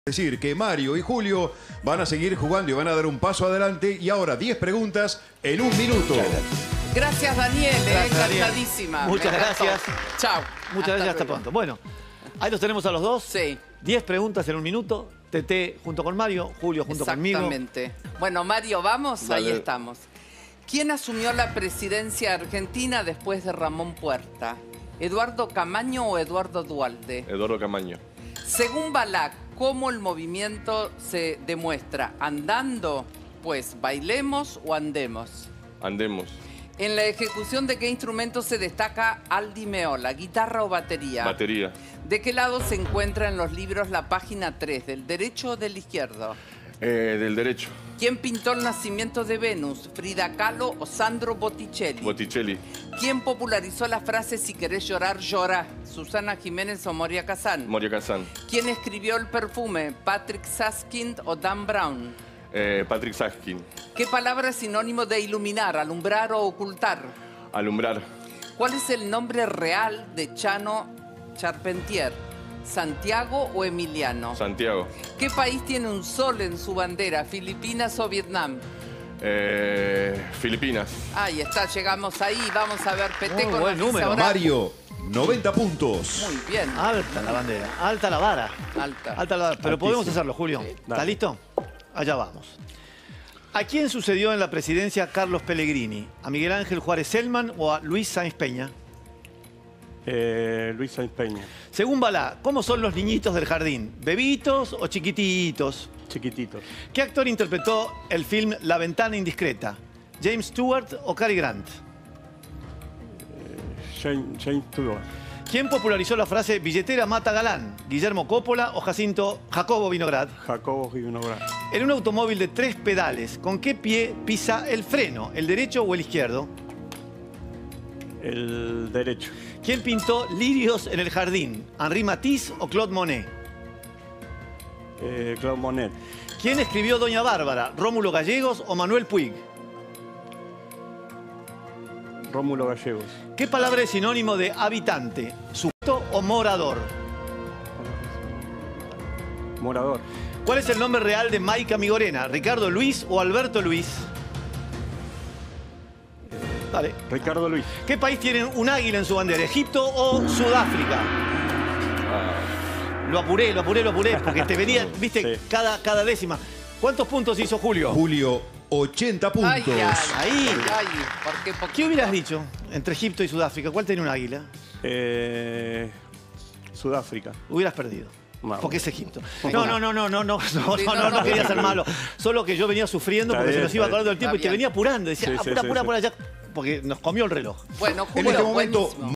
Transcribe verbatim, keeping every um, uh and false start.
Decir que Mario y Julio van a seguir jugando y van a dar un paso adelante. Y ahora diez preguntas en un minuto. Gracias, Daniel. Gracias, eh, Daniel. Encantadísima. Muchas Me encantó. gracias. Chao. Muchas gracias, hasta pronto. Bueno, ahí los tenemos a los dos. Sí. diez preguntas en un minuto. Tete junto con Mario, Julio junto conmigo. Exactamente. Bueno, Mario, vamos. Dale. Ahí estamos. ¿Quién asumió la presidencia argentina después de Ramón Puerta? ¿Eduardo Camaño o Eduardo Duhalde? Eduardo Camaño. Según Balak, ¿cómo el movimiento se demuestra? ¿Andando? Pues, ¿bailemos o andemos? Andemos. ¿En la ejecución de qué instrumento se destaca Aldi Meola? ¿Guitarra o batería? Batería. ¿De qué lado se encuentra en los libros la página tres? ¿Del derecho o del izquierdo? Eh, del derecho. ¿Quién pintó el nacimiento de Venus? ¿Frida Kahlo o Sandro Botticelli? Botticelli. ¿Quién popularizó la frase si querés llorar, llorá? ¿Susana Jiménez o Moria Kazan? Moria Kazan. ¿Quién escribió el perfume? ¿Patrick Susskind o Dan Brown? Eh, Patrick Susskind. ¿Qué palabra es sinónimo de iluminar, alumbrar o ocultar? Alumbrar. ¿Cuál es el nombre real de Chano Charpentier? ¿Santiago o Emiliano? Santiago. ¿Qué país tiene un sol en su bandera? ¿Filipinas o Vietnam? Eh, Filipinas. Ahí está, llegamos ahí. Vamos a ver, Peté Muy con buen noticias número. ahora. Mario, noventa puntos. Muy bien. Alta la bandera, alta la vara. Alta. Alta la vara. Pero podemos hacerlo, Julio. ¿Está listo? Allá vamos. ¿A quién sucedió en la presidencia Carlos Pellegrini? ¿A Miguel Ángel Juárez Celman o a Luis Sáenz Peña? Eh, Luis Sáenz Peña. Según Balá, ¿cómo son los niñitos del jardín? ¿Bebitos o chiquititos? Chiquititos. ¿Qué actor interpretó el film La ventana indiscreta? ¿James Stewart o Cary Grant? James, James Stewart. ¿Quién popularizó la frase billetera mata galán? ¿Guillermo Coppola o Jacinto Jacobo Vinograd? Jacobo Vinograd. En un automóvil de tres pedales, ¿con qué pie pisa el freno? ¿El derecho o el izquierdo? El derecho. ¿Quién pintó Lirios en el jardín? ¿Henri Matisse o Claude Monet? Eh, Claude Monet. ¿Quién escribió Doña Bárbara? ¿Rómulo Gallegos o Manuel Puig? Rómulo Gallegos. ¿Qué palabra es sinónimo de habitante? ¿Sujeto o morador? Morador. ¿Cuál es el nombre real de Maika Migorena? ¿Ricardo Luis o Alberto Luis? Dale. Ricardo Luis. ¿Qué país tiene un águila en su bandera? ¿Egipto o Sudáfrica? Lo apuré, lo apuré, lo apuré, porque te venía, viste, Sí. cada, cada décima. ¿Cuántos puntos hizo Julio? Julio, ochenta puntos. Ay, ay, Ahí. ay, ¿por qué poquito? ¿Qué hubieras dicho entre Egipto y Sudáfrica? ¿Cuál tiene un águila? Eh, Sudáfrica. Hubieras perdido. Vamos. Porque es Egipto. No, no, no, no, no, no, no, no, no, no quería ser malo. Solo que yo venía sufriendo Está porque se bien, nos iba está acabando el bien. tiempo y te Está venía apurando. Decía, Sí, sí, apura, sí, apura, sí. apura allá. Porque nos comió el reloj. Bueno, En Julio, este momento, buenísimo.